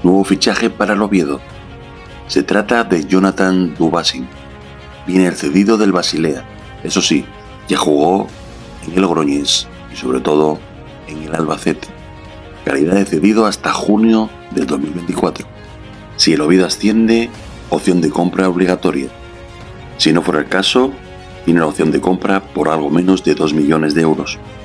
Nuevo fichaje para el Oviedo. Se trata de Jonathan Dubassin. Viene el cedido del Basilea. Eso sí, ya jugó en el Logroñés y sobre todo en el Albacete. Calidad de cedido hasta junio del 2024. Si el Oviedo asciende, opción de compra obligatoria. Si no fuera el caso, tiene la opción de compra por algo menos de 2 millones de euros.